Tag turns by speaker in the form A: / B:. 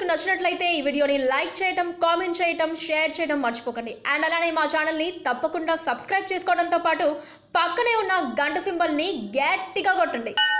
A: నచ్చినట్లయితే ఈ వీడియోని లైక్ చేయటం, కామెంట్ చేయటం, షేర్ చేయటం మర్చిపోకండి. అండ్ అలానే మా ఛానల్ ని తప్పకుండా సబ్స్క్రైబ్ చేసుకోవడంతో పాటు పక్కనే ఉన్న గంట సింబల్ ని గట్టిగా కొట్టండి.